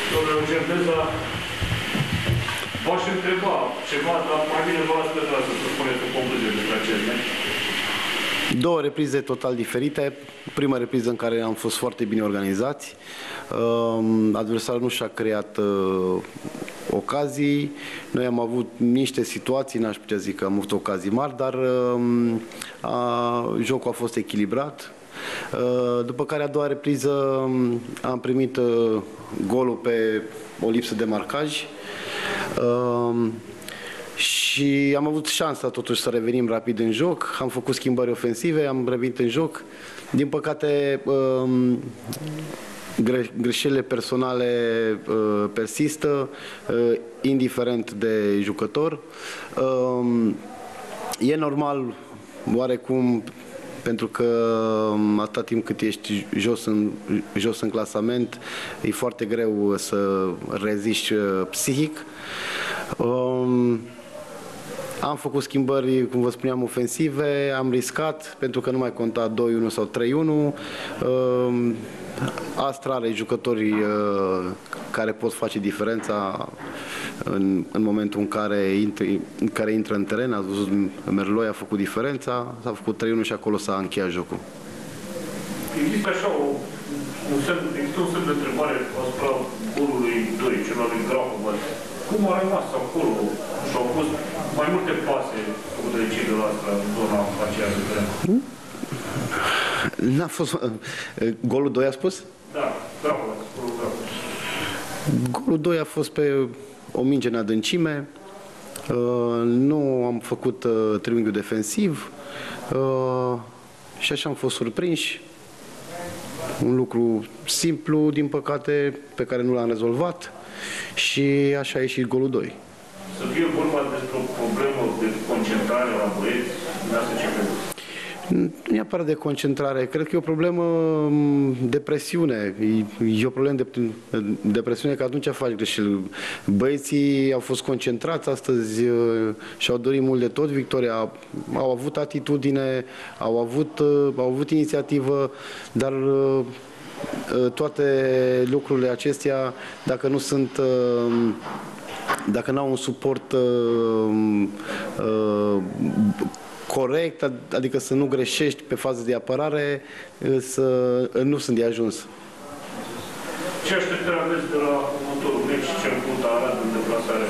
Domnule Certeza, v-aș întreba ceva, dar mai bine vă las pe să spuneți o concluzie despre acest meci. Două reprize total diferite. Prima repriză în care am fost foarte bine organizați. Adversarul nu și-a creat ocazii. Noi am avut niște situații, n-aș putea zic că am avut ocazii mari, dar jocul a fost echilibrat. După care a doua repriză am primit golul pe o lipsă de marcaj. Și am avut șansa totuși să revenim rapid în joc, am făcut schimbări ofensive, am revenit în joc. Din păcate, greșelile personale persistă, indiferent de jucător. E normal, oarecum, pentru că atâta timp cât ești jos în clasament, e foarte greu să reziști psihic. Am făcut schimbări, cum vă spuneam, ofensive, am riscat, pentru că nu mai conta 2-1 sau 3-1. Astra are jucători care pot face diferența în momentul în care intră în teren. Ați văzut, Merloi a făcut diferența, s-a făcut 3-1 și acolo s-a încheiat jocul. Există așa un semn de întrebare asupra golului 2, celor lui Grahova. Cum a rămas acolo și au fost mai multe pase făcute de cei de la Astra în zona aceea de teren? N-a fost... Golul 2 a spus? Da, Grahova, golul Grahova. Golul 2 a fost pe o minge în adâncime. Nu am făcut triunghiul defensiv și așa am fost surprinși. Un lucru simplu, din păcate, pe care nu l-am rezolvat. Și așa a ieșit golul 2. Să fie vorba despre o problemă de concentrare la băieți, dumneavoastră ce credeți? Nu neapărat de concentrare, cred că e o problemă de presiune. E o problemă de presiune, că atunci faci greșeli. Băieții au fost concentrați astăzi și au dorit mult de tot victoria. Au avut atitudine, au avut inițiativă, dar toate lucrurile acestea, dacă nu sunt, dacă nu au un suport corect, adică să nu greșești pe fază de apărare, nu sunt de ajuns. Ce așteptări aveți de la următorul meci, cel cu Arad în deplasare?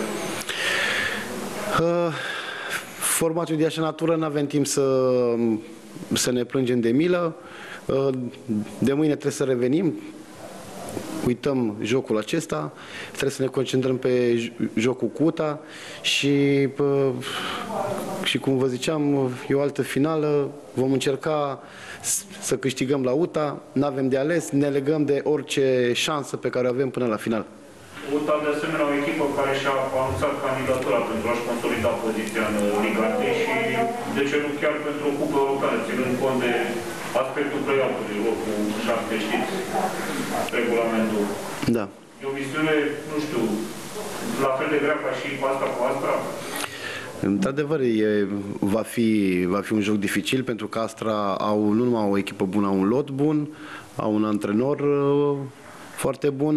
Formatul de așa natură, nu avem timp să ne plângem de milă. De mâine trebuie să revenim, uităm jocul acesta, trebuie să ne concentrăm pe jocul cu UTA și cum vă ziceam, e o altă finală, vom încerca să câștigăm la UTA, nu avem de ales, ne legăm de orice șansă pe care o avem până la final. UTA, de asemenea, o echipă care și-a anunțat candidatura pentru a-și consolida poziția în Liga 1 și, de ce nu, chiar pentru o cupă europeană, ținând cont de aspectul play-off-ului, locul 7, știți, regulamentul. Da. E o misiune, nu știu, la fel de grea ca și asta cu Astra? Într-adevăr, va fi un joc dificil, pentru că Astra au nu numai o echipă bună, au un lot bun, au un antrenor foarte bun,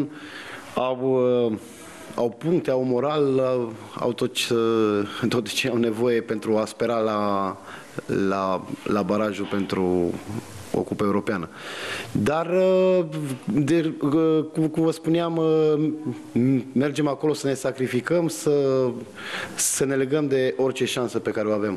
au puncte, au moral, au tot ce au nevoie pentru a spera la barajul pentru o cupă europeană. Dar, cum vă spuneam, mergem acolo să ne sacrificăm, să ne legăm de orice șansă pe care o avem.